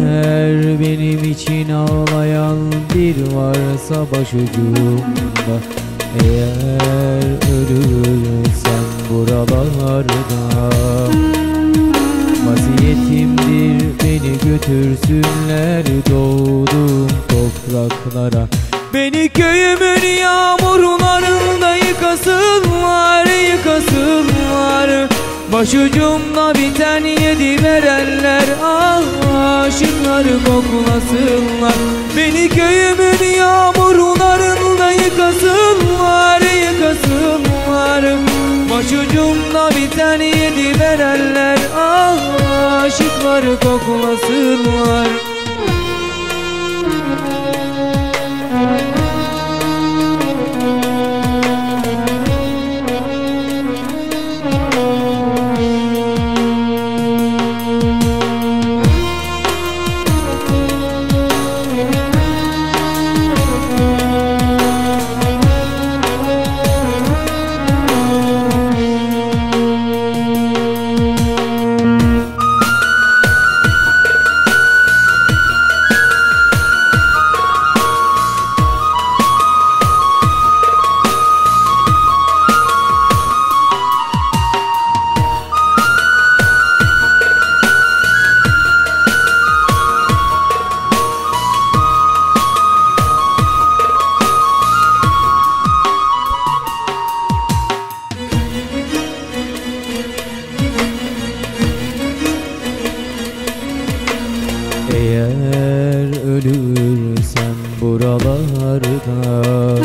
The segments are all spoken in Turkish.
Eğer benim için ağlayan bir varsa başucumda, eğer ölürsen buralarda, vaziyetimdir beni götürsünler doğduğum topraklara. Beni köyümün yağmurlarında yıkasınlar, yıkasınlar. Başucumda biten yedi verenler aşıkları koklasınlar. Beni köyümün yağmurlarında yıkasınlar, yıkasınlar. Başucumda biten yedi verenler aşıkları koklasınlar. Eğer ölürsen buralarda,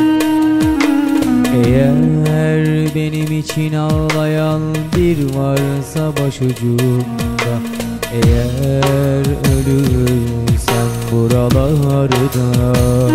eğer benim için ağlayan bir varsa başucumda, eğer ölürsen buralarda,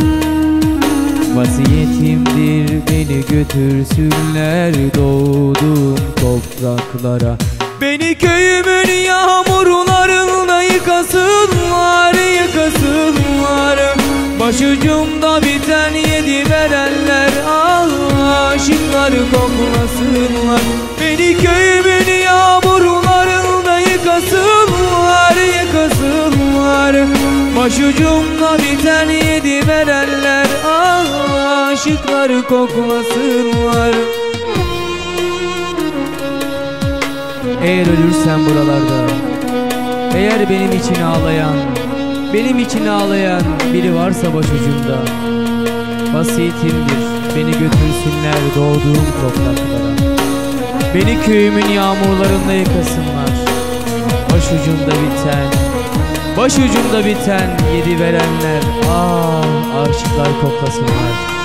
vaziyetimdir beni götürsünler doğduğum topraklara. Beni köyümün yağmurlarında yıkasınlar, yıkasınlar. Başucumda biten yedi verenler aşıkları koklasınlar. Beni köyümün yağmurlarında yıkasınlar, yıkasınlar. Başucumda biten yedi verenler aşıkları koklasınlar. Eğer ölürsem buralarda, eğer benim için ağlayan, benim için ağlayan biri varsa başucumda, vasiyetimdir beni götürsünler doğduğum topraklara. Beni köyümün yağmurlarında yıkasınlar. Başucumda biten yedi verenler aşıklar koklasınlar.